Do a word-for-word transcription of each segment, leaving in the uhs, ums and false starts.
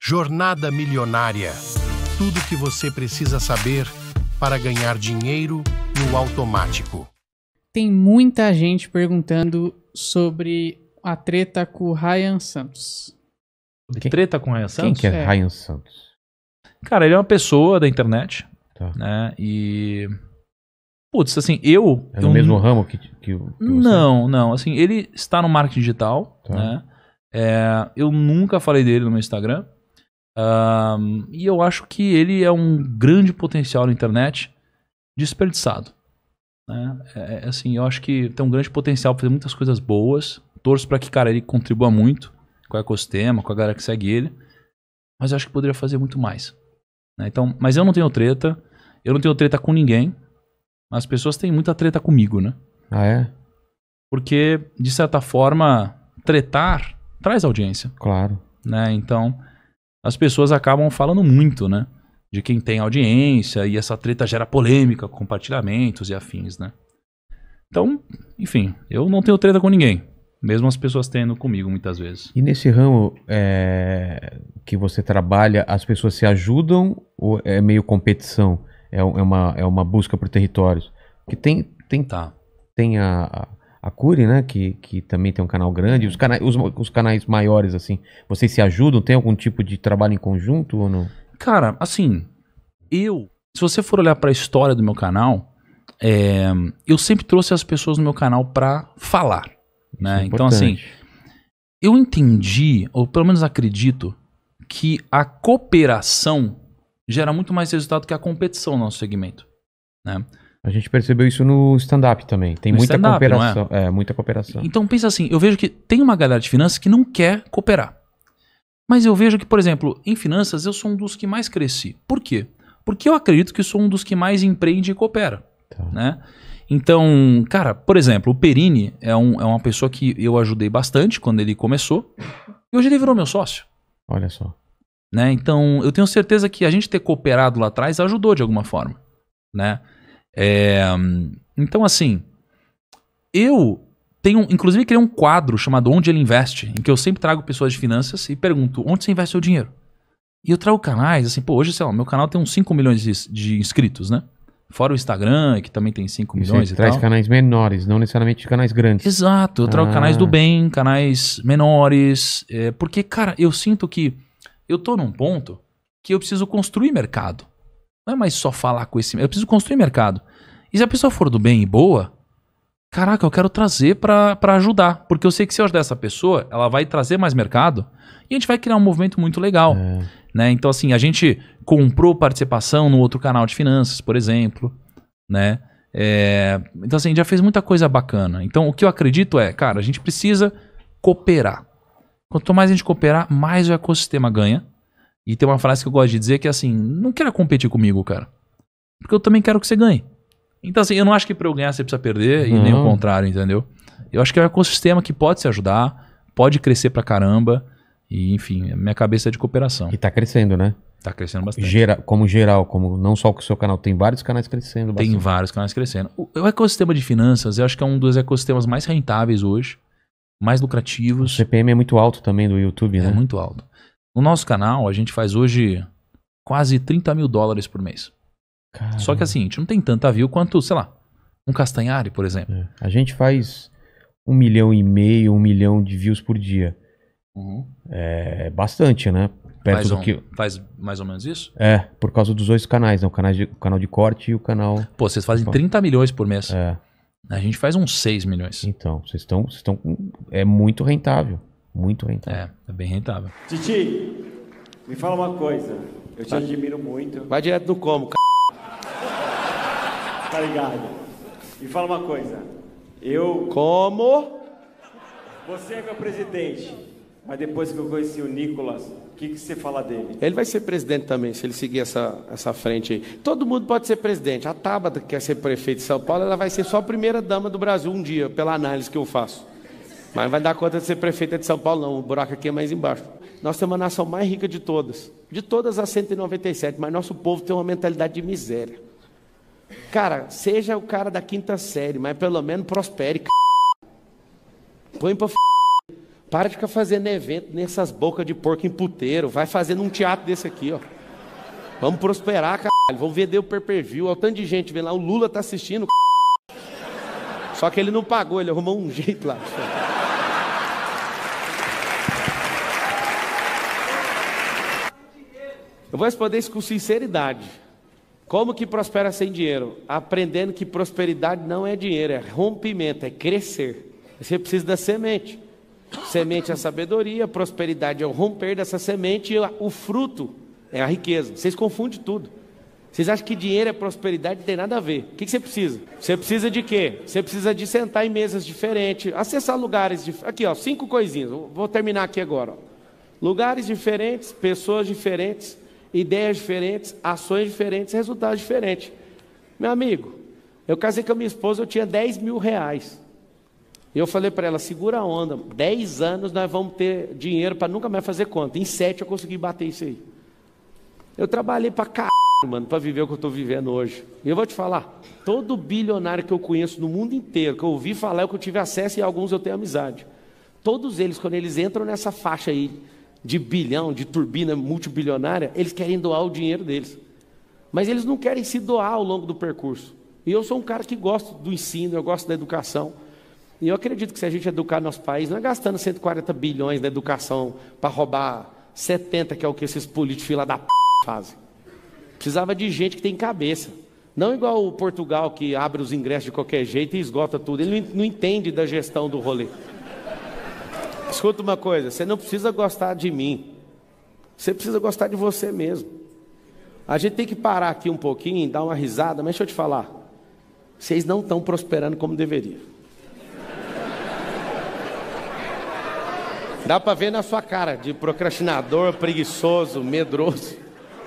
Jornada Milionária. Tudo o que você precisa saber para ganhar dinheiro no automático. Tem muita gente perguntando sobre a treta com o Ryan Santos. Quem, treta com o Ryan Santos? Quem que é, é Ryan Santos? Cara, ele é uma pessoa da internet. Tá. Né? E... Putz, assim, eu... É no eu mesmo n... ramo que, que, que você? Não, não. Assim, ele está no marketing digital. Tá. Né? É, eu nunca falei dele no meu Instagram. Um, e eu acho que ele é um grande potencial na internet desperdiçado. Né? É, assim, eu acho que tem um grande potencial para fazer muitas coisas boas. Torço para que, cara, ele contribua muito com o ecossistema, com a galera que segue ele. Mas eu acho que poderia fazer muito mais. Né? Então, mas eu não tenho treta. Eu não tenho treta com ninguém. As pessoas têm muita treta comigo, né? Ah, é? Porque, de certa forma, tretar traz audiência. Claro. Né? Então, as pessoas acabam falando muito, né? De quem tem audiência, e essa treta gera polêmica, compartilhamentos e afins, né? Então, enfim, eu não tenho treta com ninguém. Mesmo as pessoas tendo comigo, muitas vezes. E nesse ramo é, que você trabalha, as pessoas se ajudam ou é meio competição? É, é, uma, é uma busca por territórios? Porque tem, tem, tá. tem a... a... A Curi, né, que, que também tem um canal grande, os, cana os, os canais maiores, assim, vocês se ajudam? Tem algum tipo de trabalho em conjunto ou não? Cara, assim, eu, se você for olhar para a história do meu canal, é, eu sempre trouxe as pessoas no meu canal para falar, né? É então, assim, eu entendi, ou pelo menos acredito, que a cooperação gera muito mais resultado que a competição no nosso segmento, né? A gente percebeu isso no stand-up também. Tem no muita cooperação. É? é, muita cooperação. Então pensa assim, eu vejo que tem uma galera de finanças que não quer cooperar. Mas eu vejo que, por exemplo, em finanças eu sou um dos que mais cresci. Por quê? Porque eu acredito que sou um dos que mais empreende e coopera. Tá. Né? Então, cara, por exemplo, o Perini é, um, é uma pessoa que eu ajudei bastante quando ele começou. E hoje ele virou meu sócio. Olha só. Né? Então, eu tenho certeza que a gente ter cooperado lá atrás ajudou de alguma forma. Né? É, então, assim, eu tenho, inclusive, criei um quadro chamado Onde Ele Investe, em que eu sempre trago pessoas de finanças e pergunto, onde você investe seu dinheiro? E eu trago canais, assim, pô, hoje, sei lá, meu canal tem uns cinco milhões de, de inscritos, né? Fora o Instagram, que também tem cinco milhões e tal. Você traz canais menores, não necessariamente canais grandes. Exato, eu trago ah. canais do bem, canais menores, é, porque, cara, eu sinto que eu tô num ponto que eu preciso construir mercado. Não é mais só falar com esse... Eu preciso construir mercado. E se a pessoa for do bem e boa, caraca, eu quero trazer pra, pra ajudar. Porque eu sei que se eu ajudar essa pessoa, ela vai trazer mais mercado e a gente vai criar um movimento muito legal. É. Né? Então, assim, a gente comprou participação no outro canal de finanças, por exemplo. Né? É, então, assim, a gente já fez muita coisa bacana. Então, o que eu acredito é, cara, a gente precisa cooperar. Quanto mais a gente cooperar, mais o ecossistema ganha. E tem uma frase que eu gosto de dizer que é assim, não quero competir comigo, cara. Porque eu também quero que você ganhe. Então assim, eu não acho que pra eu ganhar você precisa perder, não. E nem o contrário, entendeu? Eu acho que é um ecossistema que pode se ajudar, pode crescer pra caramba. E enfim, minha cabeça é de cooperação. E tá crescendo, né? Tá crescendo bastante. Gera, como geral, como não só com o seu canal, tem vários canais crescendo bastante. Tem vários canais crescendo. O, o ecossistema de finanças, eu acho que é um dos ecossistemas mais rentáveis hoje, mais lucrativos. O C P M é muito alto também do YouTube, né? É muito alto. No nosso canal, a gente faz hoje quase trinta mil dólares por mês. Caramba. Só que assim, a gente não tem tanta view quanto, sei lá, um Castanhari, por exemplo. É. A gente faz um milhão e meio, um milhão de views por dia. Uhum. É bastante, né? Perto faz, do um, que... faz mais ou menos isso? É, por causa dos dois canais, né? O canal de, o canal de corte e o canal... Pô, vocês fazem trinta milhões por mês. É. A gente faz uns seis milhões. Então, vocês estão... Vocês estão é muito rentável. Muito rentável. É, é bem rentável. Titi, me fala uma coisa. Eu te Vai. admiro muito. Vai direto no como, c... Tá ligado? Me fala uma coisa. Eu... Como? Você é meu presidente. Mas depois que eu conheci o Nicolas, o que, que você fala dele? Ele vai ser presidente também, se ele seguir essa, essa frente aí. Todo mundo pode ser presidente. A Tabata, que quer ser prefeito de São Paulo, ela vai ser só a primeira dama do Brasil um dia, pela análise que eu faço. Mas não vai dar conta de ser prefeita de São Paulo, não. O buraco aqui é mais embaixo. Nós temos a nação mais rica de todas. De todas as cento e noventa e sete. Mas nosso povo tem uma mentalidade de miséria. Cara, seja o cara da quinta série, mas pelo menos prospere. C... Põe pra f... Para de ficar fazendo evento nessas bocas de porco em puteiro. Vai fazendo um teatro desse aqui, ó. Vamos prosperar, caralho. Vamos vender o pay-per-view. Olha o tanto de gente vendo lá. O Lula tá assistindo. Só que ele não pagou, ele arrumou um jeito lá. Eu vou responder isso com sinceridade. Como que prospera sem dinheiro? Aprendendo que prosperidade não é dinheiro, é rompimento, é crescer. Você precisa da semente. Semente é a sabedoria, prosperidade é o romper dessa semente e o fruto é a riqueza. Vocês confundem tudo. Vocês acham que dinheiro é prosperidade? Não tem nada a ver. O que você precisa? Você precisa de quê? Você precisa de sentar em mesas diferentes, acessar lugares diferentes. Aqui, ó, cinco coisinhas. Vou terminar aqui agora. Ó. Lugares diferentes, pessoas diferentes, ideias diferentes, ações diferentes, resultados diferentes. Meu amigo, eu casei com a minha esposa, eu tinha dez mil reais. E eu falei para ela, segura a onda, dez anos nós vamos ter dinheiro para nunca mais fazer conta. Em sete eu consegui bater isso aí. Eu trabalhei para caralho, mano, para viver o que eu estou vivendo hoje. E eu vou te falar, todo bilionário que eu conheço no mundo inteiro, que eu ouvi falar, é o que eu tive acesso e alguns eu tenho amizade. Todos eles, quando eles entram nessa faixa aí, de bilhão, de turbina multibilionária, eles querem doar o dinheiro deles. Mas eles não querem se doar ao longo do percurso. E eu sou um cara que gosta do ensino, eu gosto da educação. E eu acredito que se a gente educar nosso país, não é gastando cento e quarenta bilhões na educação para roubar setenta, que é o que esses políticos fila da p... fazem. Precisava de gente que tem cabeça. Não igual o Portugal, que abre os ingressos de qualquer jeito e esgota tudo. Ele não entende da gestão do rolê. Escuta uma coisa, você não precisa gostar de mim. Você precisa gostar de você mesmo. A gente tem que parar aqui um pouquinho, dar uma risada, mas deixa eu te falar. Vocês não estão prosperando como deveria. Dá para ver na sua cara, de procrastinador, preguiçoso, medroso.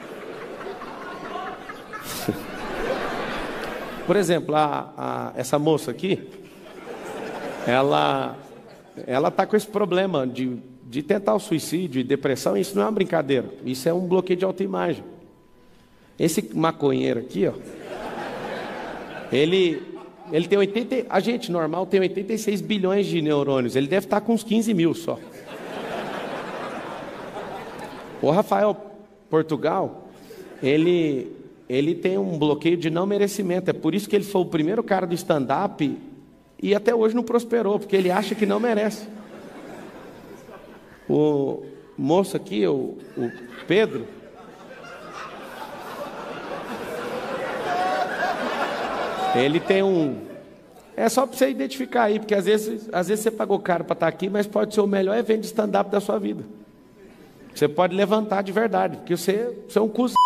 Por exemplo, a, a, essa moça aqui, ela... ela está com esse problema de, de tentar o suicídio e depressão. Isso não é uma brincadeira, isso é um bloqueio de autoimagem. Esse maconheiro aqui, ó, ele, ele tem oitenta, a gente normal tem oitenta e seis bilhões de neurônios, ele deve estar com uns quinze mil só. O Rafael Portugal, ele, ele tem um bloqueio de não merecimento, é por isso que ele foi o primeiro cara do stand-up e até hoje não prosperou, porque ele acha que não merece. O moço aqui, o, o Pedro, ele tem um... É só para você identificar aí, porque às vezes, às vezes você pagou caro para estar aqui, mas pode ser o melhor evento de stand-up da sua vida. Você pode levantar de verdade, porque você, você é um cuzão.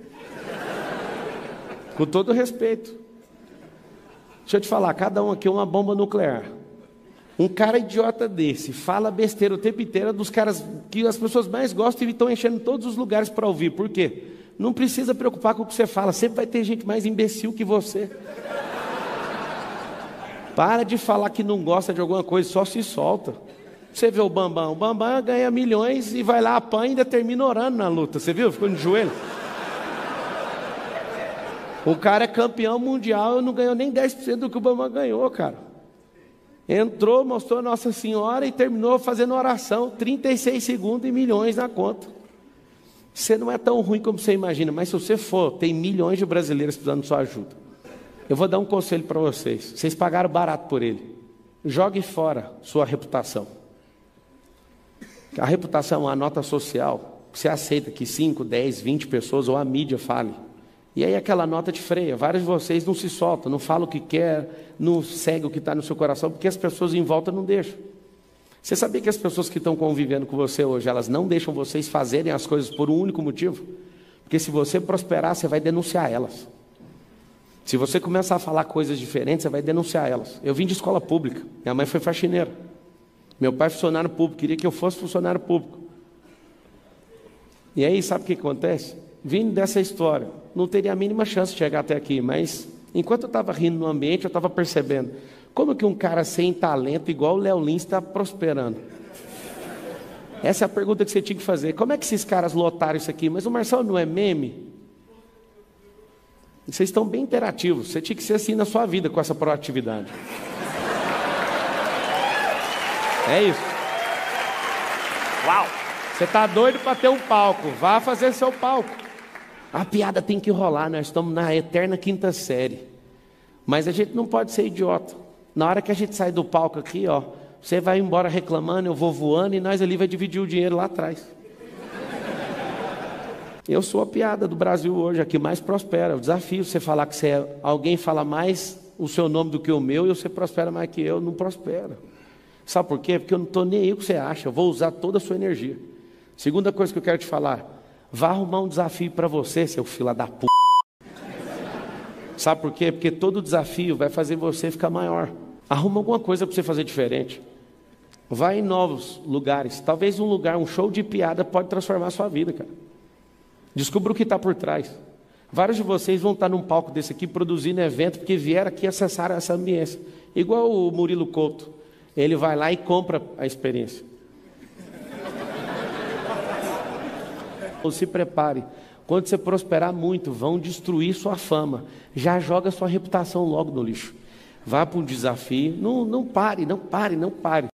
Com todo respeito. Deixa eu te falar, cada um aqui é uma bomba nuclear. Um cara idiota desse, fala besteira o tempo inteiro, dos caras que as pessoas mais gostam e estão enchendo todos os lugares para ouvir. Por quê? Não precisa preocupar com o que você fala, sempre vai ter gente mais imbecil que você. Para de falar que não gosta de alguma coisa, só se solta. Você vê o Bambam, o Bambam ganha milhões e vai lá, apanha e ainda termina orando na luta. Você viu? Ficou de joelho. O cara é campeão mundial e não ganhou nem dez por cento do que o Bambam ganhou, cara. Entrou, mostrou Nossa Senhora e terminou fazendo oração, trinta e seis segundos e milhões na conta. Você não é tão ruim como você imagina, mas se você for, tem milhões de brasileiros precisando de sua ajuda. Eu vou dar um conselho para vocês. Vocês pagaram barato por ele. Jogue fora sua reputação. A reputação é uma nota social. Você aceita que cinco, dez, vinte pessoas ou a mídia fale. E aí aquela nota te freia. Vários de vocês não se soltam, não falam o que quer, não seguem o que está no seu coração, porque as pessoas em volta não deixam. Você sabia que as pessoas que estão convivendo com você hoje, elas não deixam vocês fazerem as coisas por um único motivo? Porque se você prosperar, você vai denunciar elas. Se você começar a falar coisas diferentes, você vai denunciar elas. Eu vim de escola pública, minha mãe foi faxineira. Meu pai é funcionário público, queria que eu fosse funcionário público. E aí, sabe o que acontece? Vindo dessa história, não teria a mínima chance de chegar até aqui, mas enquanto eu estava rindo no ambiente, eu estava percebendo como que um cara sem talento, igual o Léo Lins, está prosperando. Essa é a pergunta que você tinha que fazer. Como é que esses caras lotaram isso aqui? Mas o Marcelo não é meme? Vocês estão bem interativos. Você tinha que ser assim na sua vida com essa proatividade. É isso. Uau! Você tá doido para ter um palco, vá fazer seu palco. A piada tem que rolar, nós estamos na eterna quinta série. Mas a gente não pode ser idiota. Na hora que a gente sai do palco aqui, ó, você vai embora reclamando, eu vou voando e nós ali vai dividir o dinheiro lá atrás. Eu sou a piada do Brasil hoje, a que mais prospera. O desafio, você falar que você é, alguém fala mais o seu nome do que o meu e você prospera mais que eu, não prospera. Sabe por quê? Porque eu não estou nem aí o que você acha, eu vou usar toda a sua energia. Segunda coisa que eu quero te falar, vá arrumar um desafio para você, seu filho da p***. Sabe por quê? Porque todo desafio vai fazer você ficar maior. Arruma alguma coisa para você fazer diferente. Vai em novos lugares. Talvez um lugar, um show de piada pode transformar a sua vida, cara. Descubra o que está por trás. Vários de vocês vão estar num palco desse aqui produzindo evento porque vieram aqui acessar essa ambiência. Igual o Murilo Couto. Ele vai lá e compra a experiência. Então, se prepare. Quando você prosperar muito, vão destruir sua fama. Já joga sua reputação logo no lixo. Vá para um desafio. Não, não pare, não pare, não pare.